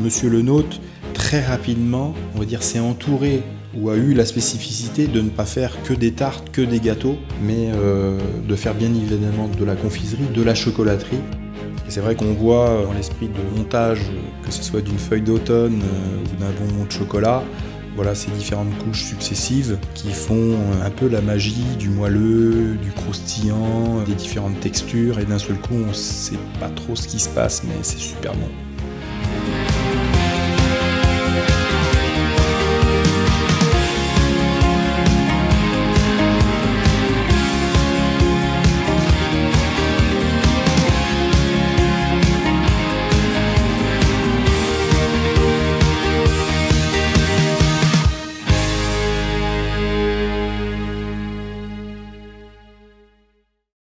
Monsieur Lenôtre, très rapidement, on va dire, s'est entouré ou a eu la spécificité de ne pas faire que des tartes, que des gâteaux, mais de faire bien évidemment de la confiserie, de la chocolaterie. Et c'est vrai qu'on voit dans l'esprit de montage, que ce soit d'une feuille d'automne ou d'un bonbon de chocolat, voilà ces différentes couches successives qui font un peu la magie du moelleux, du croustillant, des différentes textures, et d'un seul coup on ne sait pas trop ce qui se passe, mais c'est super bon.